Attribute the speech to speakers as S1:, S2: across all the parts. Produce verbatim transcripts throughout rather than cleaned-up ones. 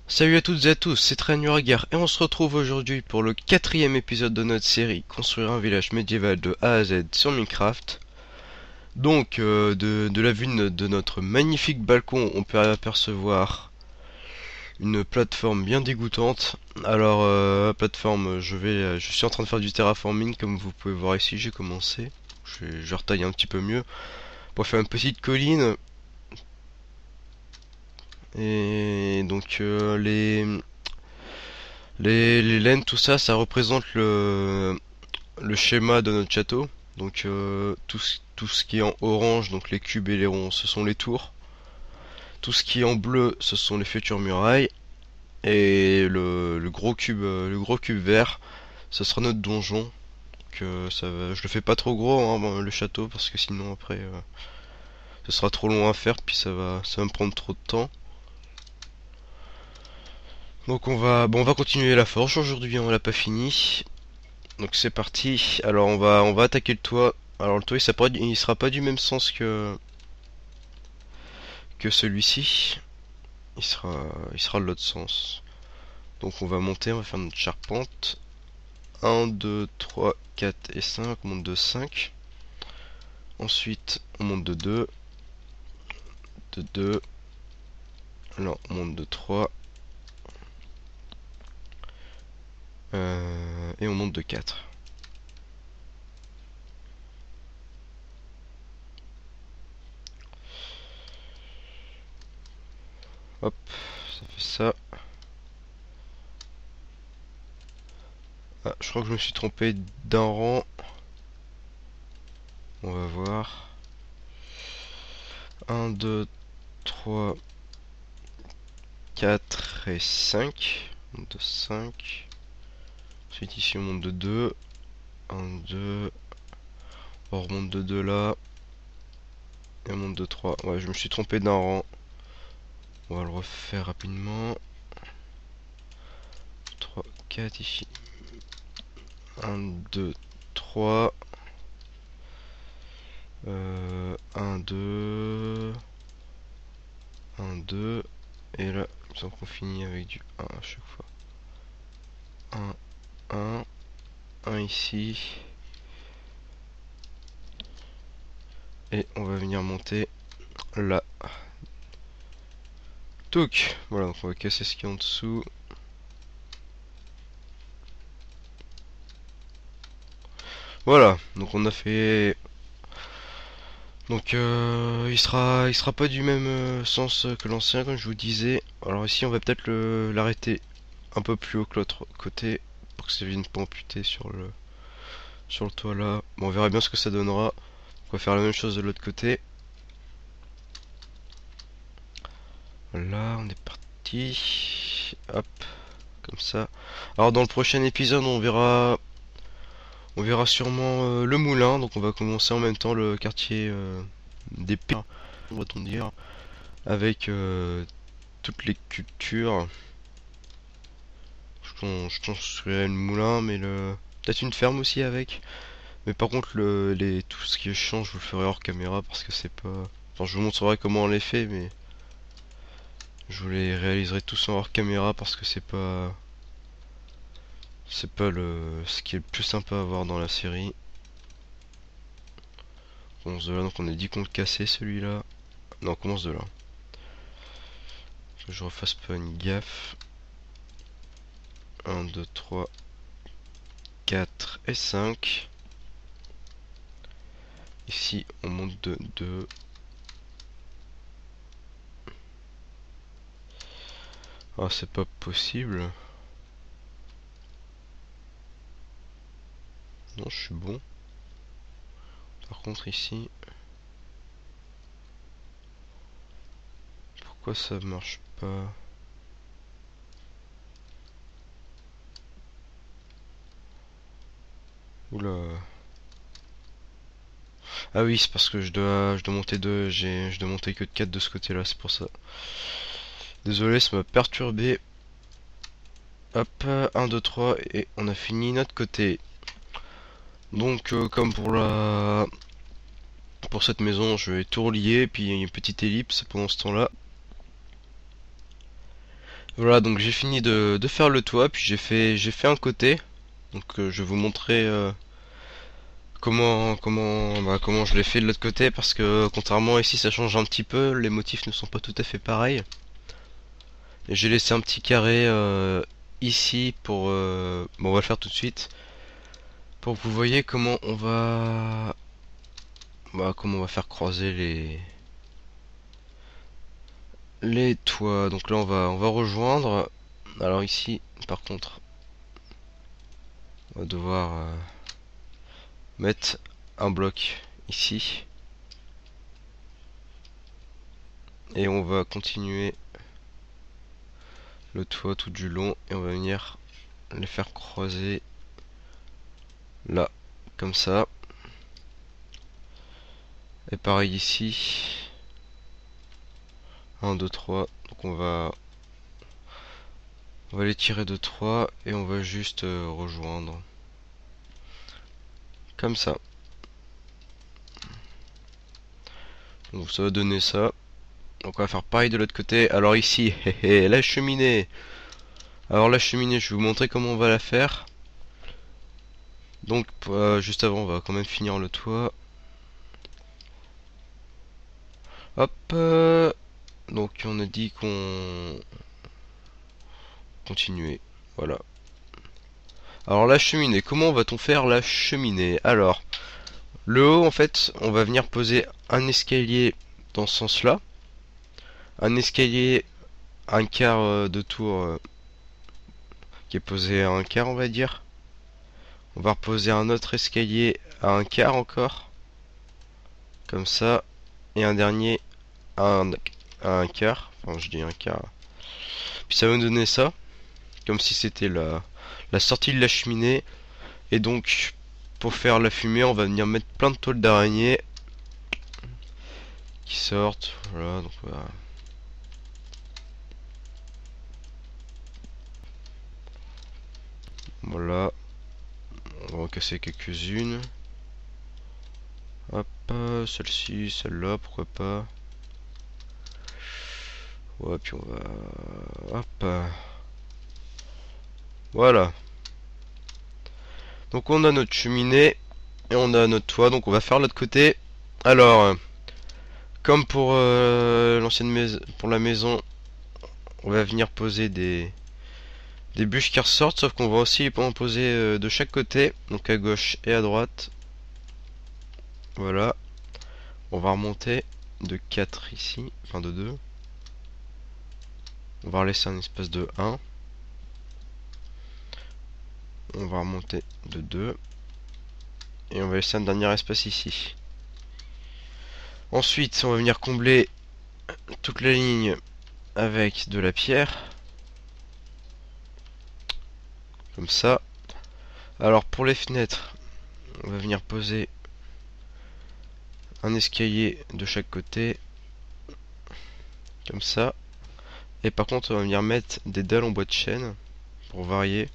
S1: Salut à toutes et à tous, c'est Trainuragar et on se retrouve aujourd'hui pour le quatrième épisode de notre série Construire un village médiéval de A à Z sur Minecraft. Donc euh, de, de la vue de, de notre magnifique balcon, on peut apercevoir une plateforme bien dégoûtante. Alors euh, plateforme, je vais, je suis en train de faire du terraforming comme vous pouvez voir ici, j'ai commencé. Je, vais- je retaille un petit peu mieux pour faire une petite colline. Et donc euh, les Les, les laines, tout ça, ça représente le, le schéma de notre château. Donc euh, tout, ce- tout ce qui est en orange, donc les cubes et les ronds, ce sont les tours. Tout ce qui est en bleu, ce sont les futures murailles. Et le, le gros cube, euh, le gros cube vert, ce sera notre donjon. Que ça va, je le fais pas trop gros, hein, bon, le château, parce que sinon après, euh, ce sera trop long à faire, puis ça va, ça va me prendre trop de temps. Donc on va, bon, on va continuer la forge aujourd'hui, on l'a pas fini. Donc c'est parti. Alors on va on va attaquer le toit. Alors le toit il sera pas, il sera pas du même sens que que celui-ci. Il sera il sera de l'autre sens. Donc on va monter, on va faire notre charpente. un, deux, trois, quatre et cinq. On monte de cinq. Ensuite on monte de deux. De deux. Là on monte de trois. Euh, et on monte de quatre. Hop, ça fait ça. Ah, je crois que je me suis trompé d'un rang. On va voir. un, deux, trois, quatre et cinq. On monte de cinq. Ensuite ici on monte de deux. un, deux. On remonte de deux là. Et on monte de trois. Ouais, je me suis trompé d'un rang. On va le refaire rapidement. trois, quatre ici. un, deux, trois. Euh, un, deux. un, deux. Et là, il me semble qu'on finit avec du un à chaque fois. un, un. un ici. Et on va venir monter là. Touc. Voilà, donc on va casser ce qui est en dessous. Voilà, donc on a fait. Donc euh, il sera il sera pas du même euh, sens que l'ancien comme je vous disais. Alors ici on va peut-être le l'arrêter un peu plus haut que l'autre côté pour que ça vienne pas amputer sur le sur le toit là. Bon, on verra bien ce que ça donnera. On va faire la même chose de l'autre côté. Là on est parti. Hop, comme ça. Alors dans le prochain épisode on verra on verra sûrement euh, le moulin. Donc on va commencer en même temps le quartier euh, des P, on va-t-on dire, avec euh, toutes les cultures. Je, je construirais le moulin, mais le peut-être une ferme aussi avec. Mais par contre, le, les, tout ce qui est champ, je vous le ferai hors caméra parce que c'est pas. Enfin, je vous montrerai comment on les fait, mais je vous les réaliserai tous en hors caméra parce que c'est pas. C'est pas le ce qui est le plus sympa à voir dans la série. On commence de là, donc on a dit qu'on le cassait celui-là. Non, on commence de là. Que je refasse pas une gaffe. un, deux, trois, quatre et cinq. Ici, on monte de deux. Ah, c'est pas possible. Non, je suis bon. Par contre, ici, pourquoi ça marche pas? Oula. Ah oui, c'est parce que je dois, je dois monter deux. J'ai, je dois monter que de quatre de ce côté-là, c'est pour ça. Désolé, ça m'a perturbé. Hop, un, deux, trois, et on a fini notre côté. Donc, euh, comme pour la, pour cette maison, je vais tout relier, puis il y a une petite ellipse pendant ce temps-là. Voilà, donc j'ai fini de, de faire le toit, puis j'ai fait j'ai fait un côté. Donc euh, je vais vous montrer euh, comment comment bah, comment je l'ai fait de l'autre côté, parce que contrairement à ici ça change un petit peu, les motifs ne sont pas tout à fait pareils. Et j'ai laissé un petit carré euh, ici pour euh, bon, on va le faire tout de suite pour que vous voyez comment on va bah, comment on va faire croiser les les toits. Donc là on va on va rejoindre. Alors ici par contre on va devoir euh, mettre un bloc ici et on va continuer le toit tout du long et on va venir les faire croiser là comme ça, et pareil ici un deux trois. Donc on va on va les tirer de trois et on va juste euh, rejoindre comme ça. Donc ça va donner ça. Donc on va faire pareil de l'autre côté. Alors ici la cheminée. Alors la cheminée, je vais vous montrer comment on va la faire. Donc euh, juste avant on va quand même finir le toit. Hop euh, donc on a dit qu'on continuait. Voilà. Alors la cheminée, comment va-t-on faire la cheminée? Alors, le haut en fait, on va venir poser un escalier dans ce sens-là. Un escalier un quart euh, de tour euh, qui est posé à un quart, on va dire. On va reposer un autre escalier à un quart encore. Comme ça. Et un dernier à un, à un quart. Enfin, je dis un quart. Puis ça va nous donner ça. Comme si c'était la, la sortie de la cheminée. Et donc, pour faire la fumée, on va venir mettre plein de toiles d'araignée qui sortent. Voilà, donc voilà. Voilà. On va en casser quelques-unes. Hop, celle-ci, celle-là, pourquoi pas. Ouais, puis on va... Hop. Voilà. Donc on a notre cheminée et on a notre toit. Donc on va faire l'autre côté. Alors, comme pour euh, l'ancienne maison, pour la maison, on va venir poser des des bûches qui ressortent, sauf qu'on va aussi en poser euh, de chaque côté, donc à gauche et à droite. Voilà. On va remonter de quatre ici, enfin de deux. On va laisser un espace de un. On va remonter de deux. Et on va laisser un dernier espace ici. Ensuite, on va venir combler toute la ligne avec de la pierre. Comme ça. Alors pour les fenêtres, on va venir poser un escalier de chaque côté. Comme ça. Et par contre, on va venir mettre des dalles en bois de chêne pour varier.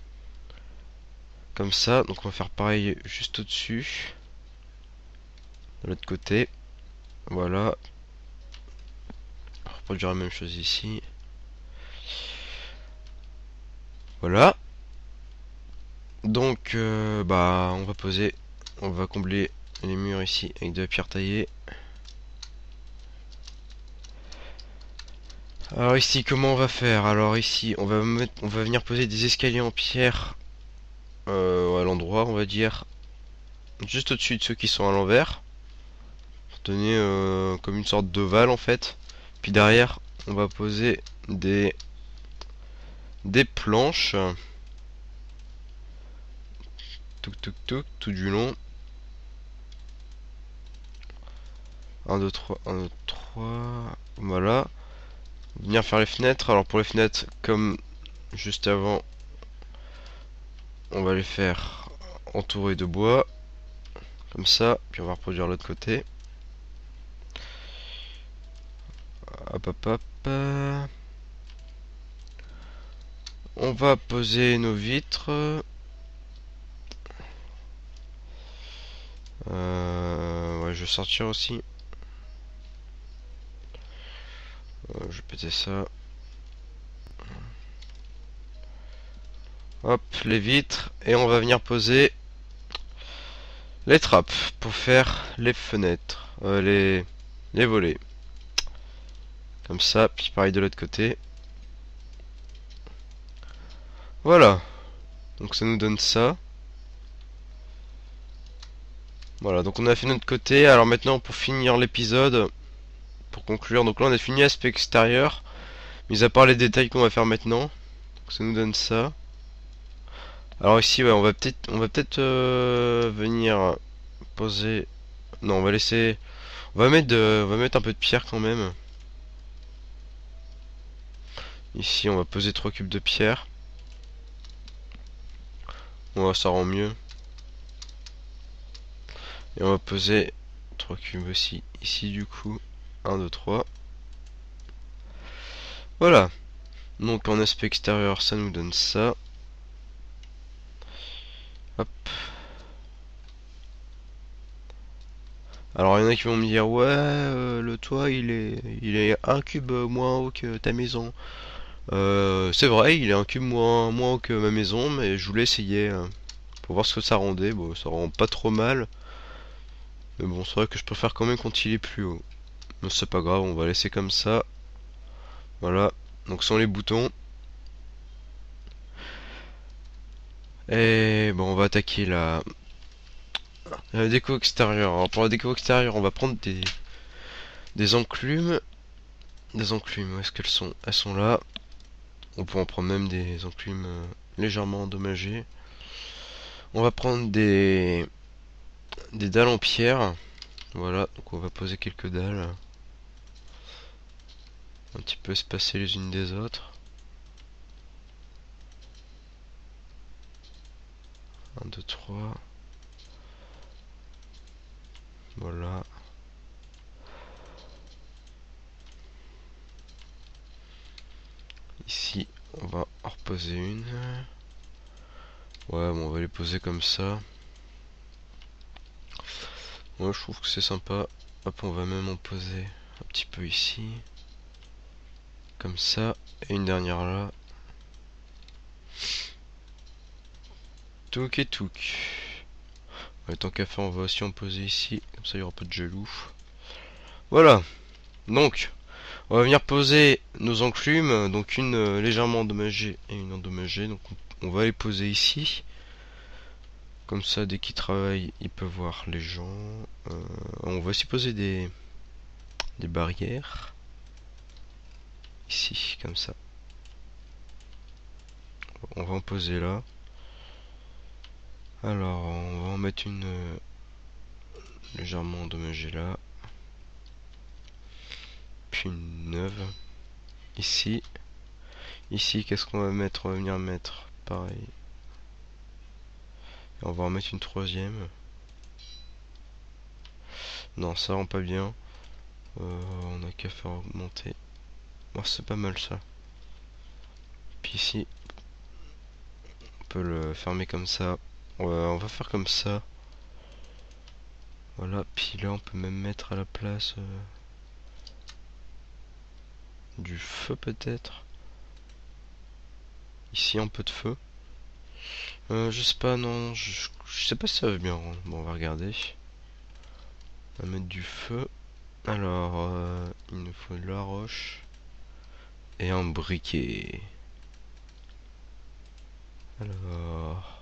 S1: Comme ça. Donc on va faire pareil juste au-dessus. De l'autre côté. Voilà. On va reproduire la même chose ici. Voilà. Donc, euh, bah, on va poser, on va combler les murs ici avec de la pierre taillée. Alors ici, comment on va faire? Alors ici, on va mettre, on va venir poser des escaliers en pierre euh, à l'endroit, on va dire, juste au-dessus de ceux qui sont à l'envers, pour donner euh, comme une sorte d'ovale en fait. Puis derrière, on va poser des des planches. Touc touc touc, tout du long. un, deux, trois, un, deux, trois. Voilà. Venir faire les fenêtres. Alors pour les fenêtres, comme juste avant, on va les faire entourées de bois. Comme ça. Puis on va reproduire l'autre côté. Hop hop hop. On va poser nos vitres. Euh, ouais, je vais sortir aussi. Euh, je vais péter ça. Hop, les vitres. Et on va venir poser les trappes pour faire les fenêtres. Euh, les, les volets. Comme ça, puis pareil de l'autre côté. Voilà. Donc ça nous donne ça. Voilà, donc on a fait notre côté. Alors maintenant, pour finir l'épisode, pour conclure, donc là on a fini l'aspect extérieur. Mis à part les détails qu'on va faire maintenant. Donc ça nous donne ça. Alors ici, ouais, on va peut-être on va peut-être euh, venir poser. Non, on va laisser. On va mettre de... on va mettre un peu de pierre quand même. Ici, on va poser trois cubes de pierre. Ouais, ça rend mieux. Et on va poser trois cubes aussi ici du coup. un, deux, trois. Voilà. Donc en aspect extérieur, ça nous donne ça. Hop. Alors il y en a qui vont me dire ouais euh, le toit il est il est un cube moins haut que ta maison. Euh, c'est vrai, il est un cube moins moins haut que ma maison, mais je voulais essayer hein, pour voir ce que ça rendait. Bon, ça rend pas trop mal. Mais bon, c'est vrai que je préfère quand même quand il est plus haut. Mais c'est pas grave, on va laisser comme ça. Voilà. Donc sans les boutons. Et bon, on va attaquer la, la déco extérieure. Alors pour la déco extérieure, on va prendre des des enclumes. Des enclumes, où est-ce qu'elles sont? Elles sont là. On peut en prendre même des enclumes euh, légèrement endommagées. On va prendre des des dalles en pierre. Voilà, donc on va poser quelques dalles. Un petit peu espacées les unes des autres. un, deux, trois. Voilà. Ici, on va en reposer une. Ouais, bon, on va les poser comme ça. Moi, je trouve que c'est sympa. Hop, on va même en poser un petit peu ici. Comme ça. Et une dernière là. Touk et touk. Ouais, tant qu'à faire, on va aussi en poser ici. Comme ça, il n'y aura pas de jaloux. Voilà. Donc, on va venir poser nos enclumes. Donc, une euh, légèrement endommagée et une endommagée. Donc, on, on va les poser ici. Comme ça, dès qu'ils travaillent, ils peuvent voir les gens. Euh, on va aussi poser des, des barrières. Ici, comme ça. On va en poser là. Alors, on va en mettre une euh, légèrement endommagée là. Puis une neuve. Ici. Ici, qu'est-ce qu'on va mettre? On va venir mettre pareil. Et on va en mettre une troisième. Non, ça rend pas bien. Euh, on a qu'à faire augmenter. Bon, c'est pas mal ça. Puis ici, on peut le fermer comme ça. On va, on va faire comme ça. Voilà, puis là on peut même mettre à la place euh, du feu peut-être. Ici un peu de feu. Euh, je sais pas, non, je, je sais pas si ça va bien. Bon, on va regarder. On va mettre du feu. Alors, euh, il nous faut de la roche et un briquet. Alors,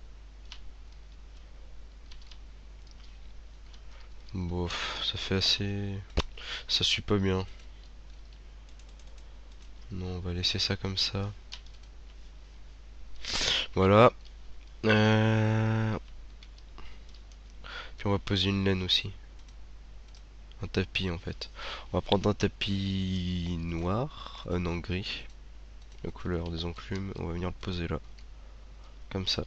S1: bof, ça fait assez... Ça suit pas bien. Non, on va laisser ça comme ça. Voilà. Euh... Puis on va poser une laine aussi. Un tapis en fait. On va prendre un tapis noir, euh, non gris. La couleur des enclumes. On va venir le poser là. Comme ça.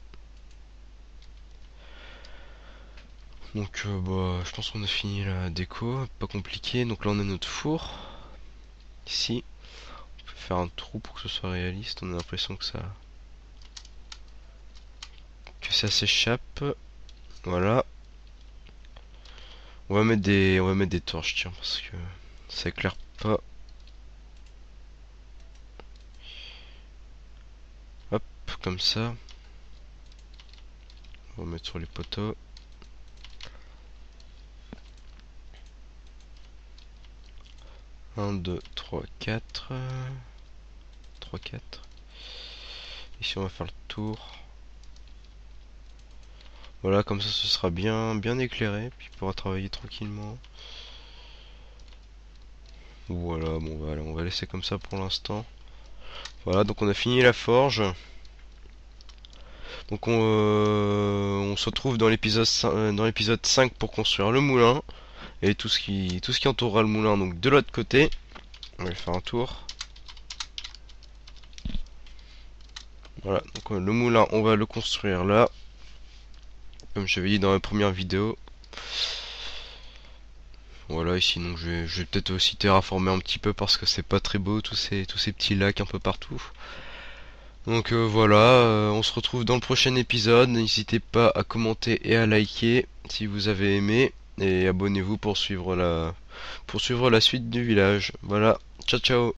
S1: Donc euh, bah, je pense qu'on a fini la déco. Pas compliqué. Donc là on a notre four. Ici. On peut faire un trou pour que ce soit réaliste. On a l'impression que ça... que ça s'échappe. Voilà. On va mettre des, on va mettre des torches, tiens, parce que ça éclaire pas. Hop, comme ça. On va mettre sur les poteaux. un, deux, trois, quatre. trois, quatre. Ici on va faire le tour. Voilà, comme ça ce sera bien bien éclairé, puis il pourra travailler tranquillement. Voilà, bon voilà, on va laisser comme ça pour l'instant. Voilà, donc on a fini la forge. Donc on, euh, on se retrouve dans l'épisode dans l'épisode cinq pour construire le moulin et tout ce qui tout ce qui entourera le moulin. Donc de l'autre côté, on va aller faire un tour. Voilà, donc le moulin, on va le construire là, comme je l'avais dit dans la première vidéo. Voilà, et sinon je vais, je vais peut-être aussi terraformer un petit peu parce que c'est pas très beau tous ces tous ces petits lacs un peu partout. Donc euh, voilà, euh, on se retrouve dans le prochain épisode. N'hésitez pas à commenter et à liker si vous avez aimé. Et abonnez-vous pour suivre la pour suivre la suite du village. Voilà, ciao ciao.